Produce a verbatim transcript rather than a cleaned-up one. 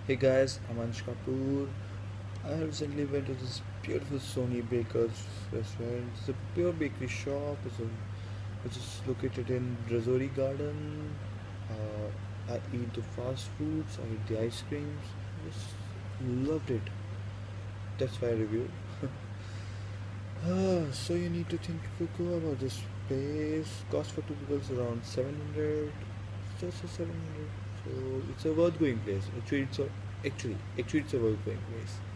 Hey guys, I'm Ansh Kapoor. I recently went to this beautiful Soni Bakers restaurant. It's a pure bakery shop. It's a, which is located in Rajouri Garden. Uh, I eat the fast foods. I eat the ice creams. Just loved it. That's why I review. Ah, so you need to think if you go about this place. Cost for two people is around seven hundred. Just a seven hundred. So it's a worth going place. Actually, it's a actually actually it's a worth going place.